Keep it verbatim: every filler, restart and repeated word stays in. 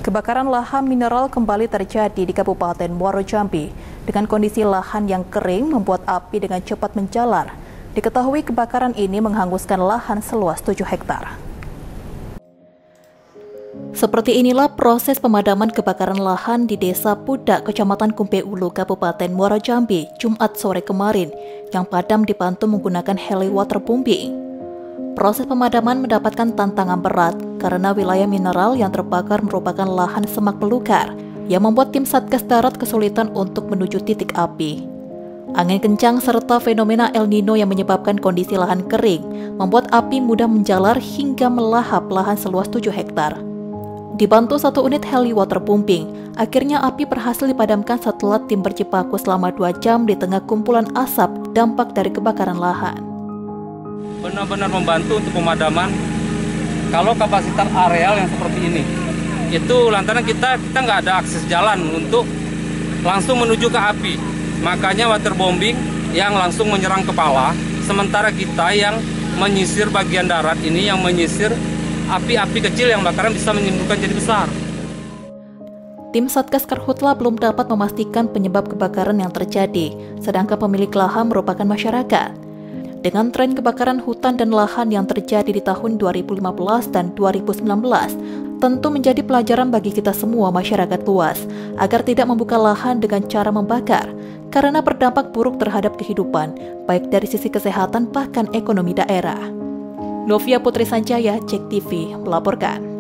Kebakaran lahan mineral kembali terjadi di Kabupaten Muaro Jambi. Dengan kondisi lahan yang kering membuat api dengan cepat menjalar. Diketahui kebakaran ini menghanguskan lahan seluas tujuh hektar. Seperti inilah proses pemadaman kebakaran lahan di Desa Pudak, Kecamatan Kumpe Ulu, Kabupaten Muaro Jambi, Jumat sore kemarin, yang padam dibantu menggunakan heli waterbombing. Proses pemadaman mendapatkan tantangan berat karena wilayah mineral yang terbakar merupakan lahan semak belukar yang membuat tim Satgas Darat kesulitan untuk menuju titik api. Angin kencang serta fenomena El Nino yang menyebabkan kondisi lahan kering membuat api mudah menjalar hingga melahap lahan seluas tujuh hektar. Dibantu satu unit heli waterbombing, akhirnya api berhasil dipadamkan setelah tim berjibaku selama dua jam di tengah kumpulan asap dampak dari kebakaran lahan. Benar-benar membantu untuk pemadaman kalau kapasitas areal yang seperti ini. Itu lantaran kita kita nggak ada akses jalan untuk langsung menuju ke api. Makanya waterbombing yang langsung menyerang kepala, sementara kita yang menyisir bagian darat ini, yang menyisir api-api kecil yang bakaran bisa menimbulkan jadi besar. Tim Satgas Karhutla belum dapat memastikan penyebab kebakaran yang terjadi, sedangkan pemilik lahan merupakan masyarakat. Dengan tren kebakaran hutan dan lahan yang terjadi di tahun dua ribu lima belas dan dua ribu sembilan belas, tentu menjadi pelajaran bagi kita semua masyarakat luas, agar tidak membuka lahan dengan cara membakar, karena berdampak buruk terhadap kehidupan, baik dari sisi kesehatan bahkan ekonomi daerah. Novia Putri Sanjaya, Jek T V, melaporkan.